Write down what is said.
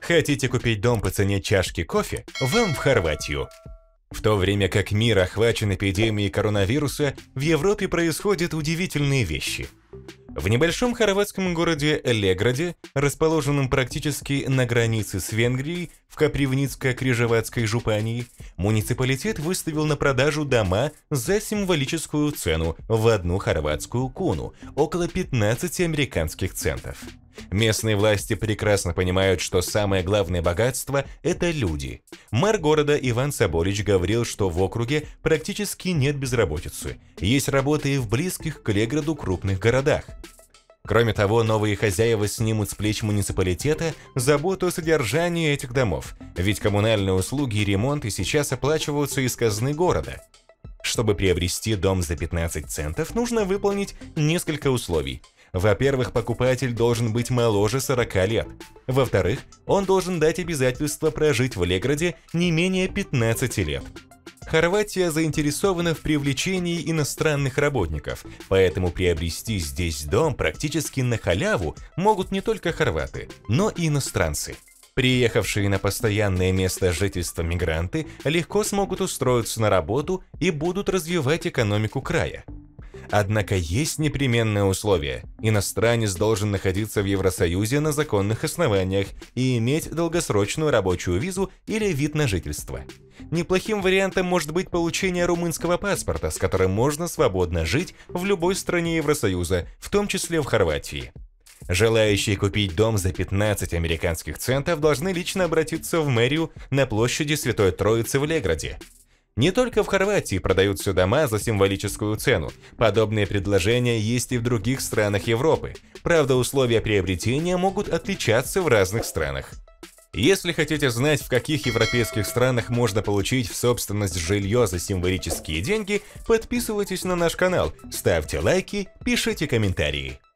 Хотите купить дом по цене чашки кофе? Вам в Хорватию. В то время как мир охвачен эпидемией коронавируса, в Европе происходят удивительные вещи. В небольшом хорватском городе Леграде, расположенном практически на границе с Венгрией, в Копривницко-Крижевацкой жупании, муниципалитет выставил на продажу дома за символическую цену в 1 хорватскую куну, около 15 американских центов. Местные власти прекрасно понимают, что самое главное богатство – это люди. Мэр города Иван Соборич говорил, что в округе практически нет безработицы, есть работа и в близких к Леграду крупных городах. Кроме того, новые хозяева снимут с плеч муниципалитета заботу о содержании этих домов, ведь коммунальные услуги и ремонты сейчас оплачиваются из казны города. Чтобы приобрести дом за 15 центов, нужно выполнить несколько условий. Во-первых, покупатель должен быть моложе 40 лет. Во-вторых, он должен дать обязательство прожить в Леграде не менее 15 лет. Хорватия заинтересована в привлечении иностранных работников, поэтому приобрести здесь дом практически на халяву могут не только хорваты, но и иностранцы. Приехавшие на постоянное место жительства мигранты легко смогут устроиться на работу и будут развивать экономику края. Однако есть непременное условие – иностранец должен находиться в Евросоюзе на законных основаниях и иметь долгосрочную рабочую визу или вид на жительство. Неплохим вариантом может быть получение румынского паспорта, с которым можно свободно жить в любой стране Евросоюза, в том числе в Хорватии. Желающие купить дом за 15 американских центов должны лично обратиться в мэрию на площади Святой Троицы в Леграде. Не только в Хорватии продаются дома за символическую цену. Подобные предложения есть и в других странах Европы. Правда, условия приобретения могут отличаться в разных странах. Если хотите знать, в каких европейских странах можно получить в собственность жилье за символические деньги, подписывайтесь на наш канал, ставьте лайки, пишите комментарии.